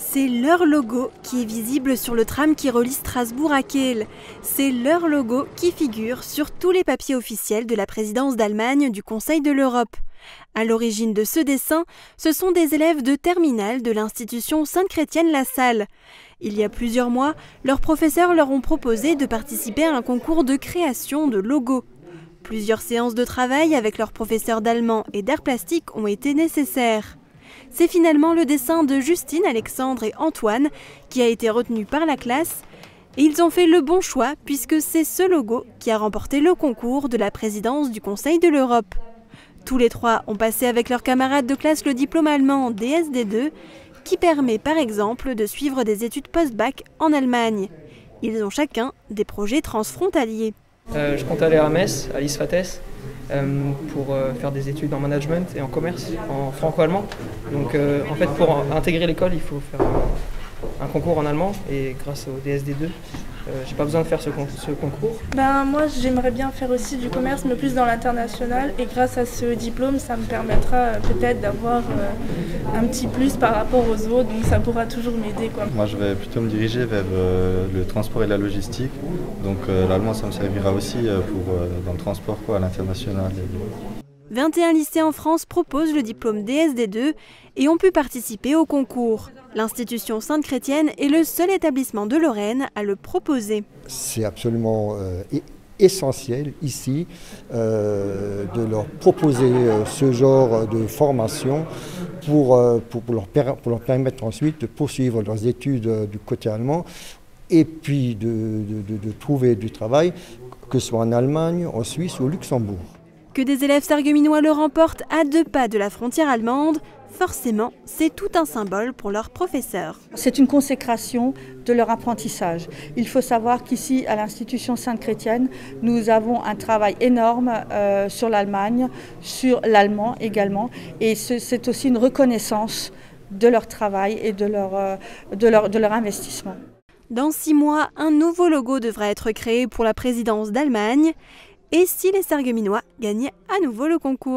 C'est leur logo qui est visible sur le tram qui relie Strasbourg à Kehl. C'est leur logo qui figure sur tous les papiers officiels de la présidence d'Allemagne du Conseil de l'Europe. À l'origine de ce dessin, ce sont des élèves de terminale de l'institution Sainte-Chrétienne-La Salle. Il y a plusieurs mois, leurs professeurs leur ont proposé de participer à un concours de création de logos. Plusieurs séances de travail avec leurs professeurs d'allemand et d'art plastique ont été nécessaires. C'est finalement le dessin de Justine, Alexandre et Antoine qui a été retenu par la classe. Et ils ont fait le bon choix puisque c'est ce logo qui a remporté le concours de la présidence du Conseil de l'Europe. Tous les trois ont passé avec leurs camarades de classe le diplôme allemand DSD2 qui permet par exemple de suivre des études post-bac en Allemagne. Ils ont chacun des projets transfrontaliers. Je compte aller à Metz, à l'ISFATES, pour faire des études en management et en commerce, en franco-allemand. Donc en fait pour intégrer l'école, il faut faire un concours en allemand et grâce au DSD2, j'ai pas besoin de faire ce concours. Moi j'aimerais bien faire aussi du commerce mais plus dans l'international et grâce à ce diplôme ça me permettra peut-être d'avoir un petit plus par rapport aux autres, donc ça pourra toujours m'aider. Moi je vais plutôt me diriger vers le transport et la logistique, donc l'allemand ça me servira aussi dans le transport à l'international. 21 lycées en France proposent le diplôme DSD2 et ont pu participer au concours. L'institution Sainte-Chrétienne est le seul établissement de Lorraine à le proposer. C'est absolument essentiel ici de leur proposer ce genre de formation pour leur permettre ensuite de poursuivre leurs études du côté allemand et puis de trouver du travail, que ce soit en Allemagne, en Suisse ou au Luxembourg. Que des élèves sarregueminois le remportent à 2 pas de la frontière allemande, forcément, c'est tout un symbole pour leurs professeurs. C'est une consécration de leur apprentissage. Il faut savoir qu'ici, à l'institution Sainte-Chrétienne, nous avons un travail énorme sur l'Allemagne, sur l'allemand également. Et c'est aussi une reconnaissance de leur travail et de leur investissement. Dans 6 mois, un nouveau logo devra être créé pour la présidence d'Allemagne. Et si les sarregueminois gagnaient à nouveau le concours ?